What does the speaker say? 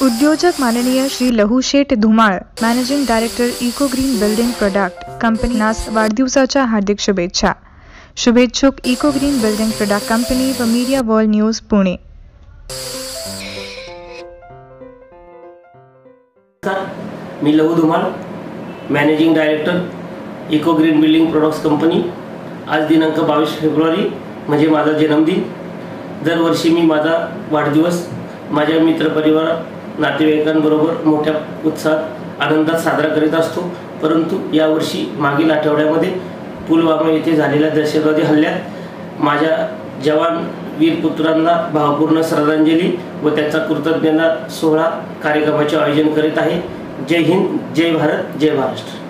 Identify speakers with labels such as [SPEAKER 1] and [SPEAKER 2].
[SPEAKER 1] उद्योजक माननीय Shri Lahusheth Dhumal, managing director eco green building product company नास वाढदिवसाच्या हार्दिक शुभेच्छा. शुभेच्छुक eco green building product company व मीडिया वर्ल्ड न्यूज पुणे.
[SPEAKER 2] मी Lahu Dhumal, managing director eco green building products company. आज दिनांक 22 फेब्रुवारी म्हणजे माझा जन्मदिन. दरवर्षी मी माझा वाढदिवस माझ्या मित्रपरिवार नातेवाईकांबरोबर मोठ्या उत्साहात आनंदात साजरा करीत असतो. परंतु यावर्षी मागील आठवड्यामध्ये पुलवामा येथे झालेल्या दहशतवादी हल्ल्यात माझ्या जवान वीर पुत्रांना भावपूर्ण श्रद्धांजली व त्याचा कृतज्ञता सोहळा कार्यक्रमाचे आयोजन करीत आहे. जय हिंद, जय भारत, जय महाराष्ट्र.